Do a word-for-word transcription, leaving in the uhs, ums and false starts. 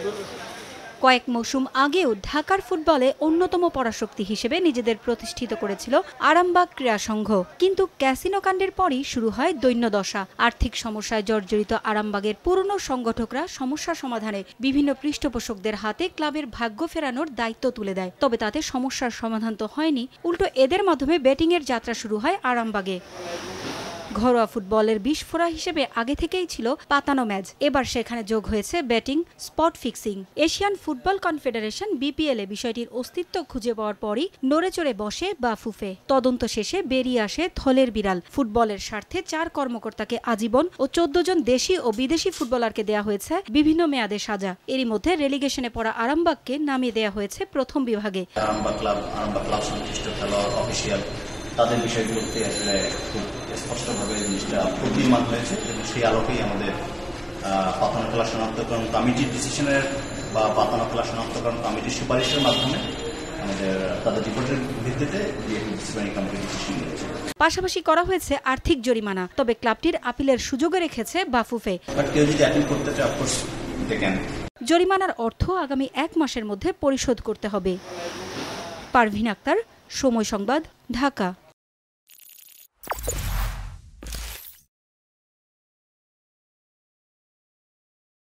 কয়েক মৌসুম আগেও ঢাকার ফুটবলে অন্যতম পরাশক্তি হিসেবে নিজেদের প্রতিষ্ঠিত করেছিল আরামবাগ ক্রীড়া সংঘ। কিন্তু ক্যাসিনো কাণ্ডের পরই শুরু হয় দৈন্যদশা। আর্থিক সমস্যায় জর্জরিত আরামবাগের পুরনো সংগঠকরা সমস্যা সমাধানে বিভিন্ন পৃষ্ঠপোষকদের হাতে ক্লাবের ভাগ্য ফেরানোর দায়িত্ব তুলে দেয়। তবে তাতে সমস্যার সমাধান তো হয়নি, উল্টো এদের মাধ্যমে ব্যাটিংয়ের যাত্রা শুরু হয় আরামবাগে। ঘরোয়া ফুটবলের বিস্ফোরা হিসেবে আগে থেকেই ছিল পাতানো ম্যাচ, এবার সেখানে যোগ হয়েছে betting, spot fixing. Asian football confederation BPL এ বিষয়টির অস্তিত্ব খুঁজে পাওয়ার পরই নড়ে চড়ে বসে বাফুফে। তদন্ত শেষে বেরিয়ে আসে থলের বিড়াল। ফুটবলের স্বার্থে চার কর্মকর্তাকে আজীবন ও চোদ্দ জন দেশি ও বিদেশি ফুটবলারকে দেয়া হয়েছে বিভিন্ন মেয়াদে সাজা। এরই মধ্যে রেলিগেশনে পড়া আরামবাগকে নামিয়ে দেয়া হয়েছে প্রথম বিভাগে। আরামবাগ ক্লাব, আরামবাগ ক্লাব সংশ্লিষ্ট খেলোয়াড়, অফিসিয়াল তাদের বিষয়গুলোতে আসলে খুব স্পষ্টভাবে জিনিসটা প্রতিমান হয়েছে এবং সেই আলোকেই আমাদের পাতানো খেলা শনাক্তকরণ কমিটির ডিসিশনের বা পাতানো খেলা শনাক্তকরণ কমিটির সুপারিশের মাধ্যমে আমাদের তাদের রিপোর্টের ভিত্তিতে ডিসিপ্লিনারি কমিটি ডিসিশন নিয়েছে। পাশাপাশি করা হয়েছে আর্থিক জরিমানা, তবে ক্লাবটির আপিলের সুযোগও রেখেছে বাফুফে। কেউ যদি আপিল করতে চায় অফকোর্স দে ক্যান। জরিমানার অর্থ আগামী এক মাসের মধ্যে পরিশোধ করতে হবে। পারভিন আক্তার, সময় সংবাদ, ঢাকা।